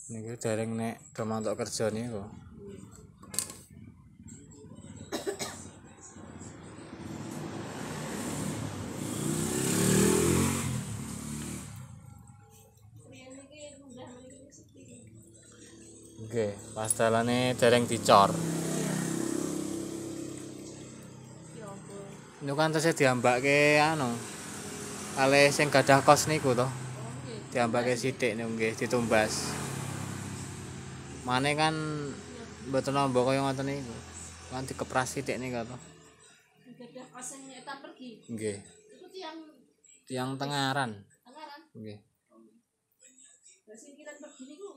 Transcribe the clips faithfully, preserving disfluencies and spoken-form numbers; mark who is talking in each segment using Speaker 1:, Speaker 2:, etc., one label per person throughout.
Speaker 1: Niki dereng nek do mantuk kerja niku. Oke, pas dalane dereng dicor. Niku kan tesih diambake anu. Kalih sing gadah kos niku to. Diambake sithik niku nggih ditumbas. Mane kan mboten namba kaya ngoten niku. Kan dikepras sithik niku to.
Speaker 2: Gadah kos sing etan pergi.
Speaker 1: Nggih.
Speaker 2: Iku tiyang
Speaker 1: Tiyang Tengaran.
Speaker 2: Tengaran.
Speaker 1: Nggih.
Speaker 2: Lah sing kilen pergi niku.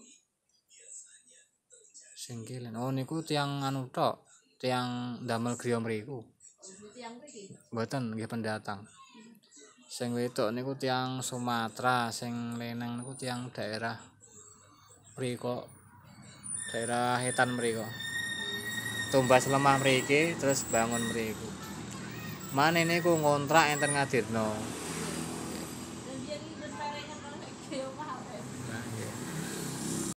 Speaker 1: Sing kilen. Oh niku tiyang anu tok. Tiyang ndamel griya mriku.
Speaker 2: Tiyang mriki.
Speaker 1: Mboten nggih pendatang. Sing wedok niku tiyang Sumatera, sing leneng niku tiyang daerah mriko. Daerah Etan mriko. Tumbas lemah mriki terus bangun mriku. Mane niku ngontrak enten Ngadirno.